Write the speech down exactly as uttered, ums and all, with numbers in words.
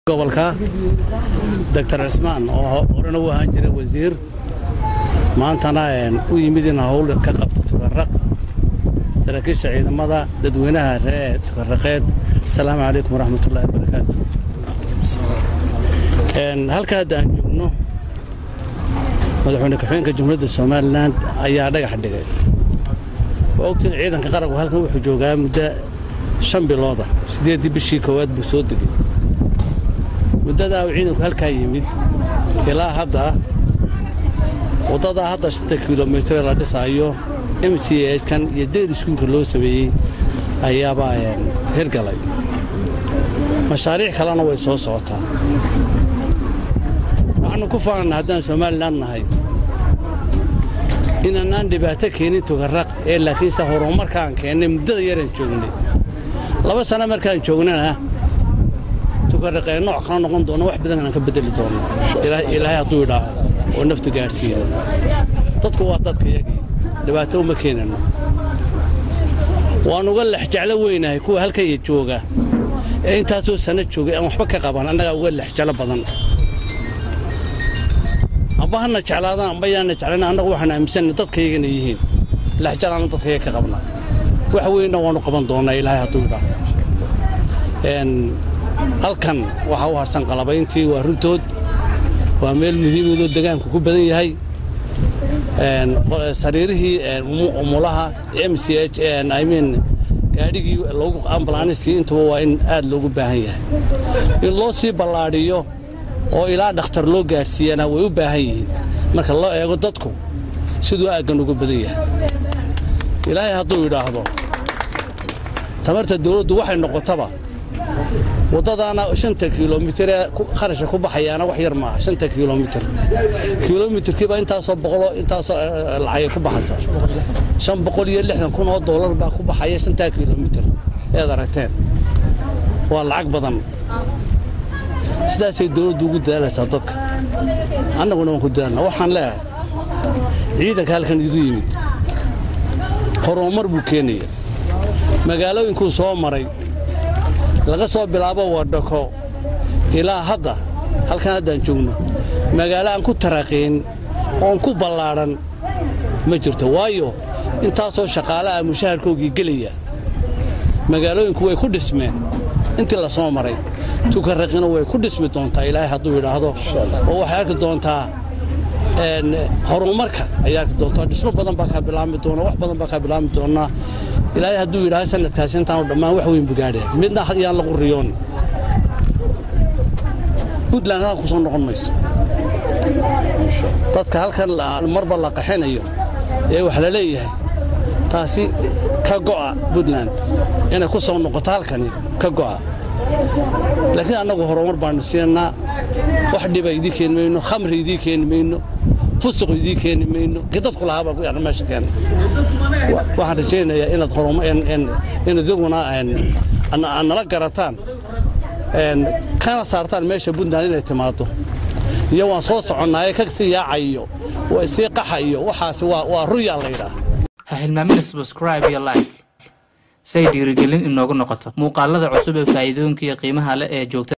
gobolka Doctor Ismaan oo horena u ahaan jiray wasiir maantana u yimid in hawl ka qabto tukarraq saraakiisha ciidamada dadweynaha reer tukarraqeed. Assalaamu calaykum waraxmatullaahi wabarakaatuh. een halka aan joogno madaxweyne ka-xigeenka Jamhuuriyadda Soomaaliland ayaa dhagax dhigay waqti ciidanka qaranku halkan wuxuu joogaa muddo shan bilood ah sideed bishii koowaad buu soo degay muddada ciidanku halka yimid ilaa hadda wadada hadda shan kiiloomitir la dhisayo M C H kan iyo deer iskuulka loo sameeyay ayaa baa hirgalay mashaariic kalena way soo socotaa waxaan ku faanaa haddaan Soomaaliland nahay inaan dhibaato keenin tukarraq ee laakiin sa horumarkaan keenay muddada yaraan joognay laba sano markaan joognana tukarraqeen nooc kala noqon doono wax badan aan ka bedeli doono ilaahay hadduu idhaaho oo naftu gaarsiiyo dadku waa dadka yagii dhibaato uma keenano waan uga lex jeclo weynahay kuwa halka ay jooga ee intaasoo sano joogay aan waxba ka qaban annaga uga lex jeclo badan abahana jeclaadaan bayana jeclana annagu waxaan aaminsan dadkaygana yihiin lex jeclana dadkayga ka qabna wax weyn waanu qaban doonaa ilaahay hadduu idhaaho een halkan waxa uu harsan qalabayntii waa runtood waa meel muhiim ah oo deegaanku ku badan yahay een sariirihii umulaha M C H and I mean gaadhigii loogu ambulance inta waa in aad loogu baahan yahay in loo sii ballaadhiyo oo ilaa dhakhtar loo gaarsiiyana way u baahan yihiin marka loo eego dadku sidoo aagan ugu badan yahay ilaahay hadduu yiraahdo tamarta dawladdu waxay noqotaba wadadana shan kiiloomitir kharash ku baxayana wax yar ma shan kiiloomitir kiiloomitirkiiba inta soo boqol inta soo lacag ku baxaysa shan boqol iyo lixdan kun oo dollar baa ku baxaya shan kiiloomitir ee aragteen waa lacag badan sidaas ay dawladdu ugu dadaalaysaa dadka annaguna waan ku dadaalna waxaan leeyahay ciidanka halkan idigu yimid horumar buu keenaya magaalooyinku soo maray laga soo bilaabo wadako ilaa hadda halkan hadaan joogno magaalo aan ku taraqeen oo ku ballaaran ma jirto waayo intaasoo shaqaalaha mushaharkoogii galaya magaalooyinku way ku dhismeen intii la soo maray tukarraqina way ku dhismi doontaa ilaahay hadduu yiraahdo oo waxay arki doontaa een horumarka ayaa arki doontaa dhismo badan baa ka bilaabmi doona wax badan baa ka bilaabmi doona ilaahay hadduu yiraahdo sanadkaas intaan dhammaan wax weyn bugaadhay midna ayaan lagu riyoon Puntland ku soo noqon mayso dadka halkan marba la qaxinayo ee wax la leeyahay taasi ka go'a Puntland inay ku soo noqoto halkan ka go'a laakiin anagu horumar baan siinaa wax dhibay idii keenmayno khamri idii keenmayno fusuq idii keenmayno dadku lahaaba ku yar meesha keen waxaan rajaynayaa inaad horumar in in iduguna aan nala garataan een kana saartaan meesha Puntland inay timaado iyo waan soo soconaa ka sii yaacayo way sii qaxayo waxaas waa waa ruya la yiraahdo ha hilmaamin subscribe iyo like say dhiirigelin inoogu noqoto muuqaalada cusub ee faa'iidooyinka iyo qiimaha leh ee joogta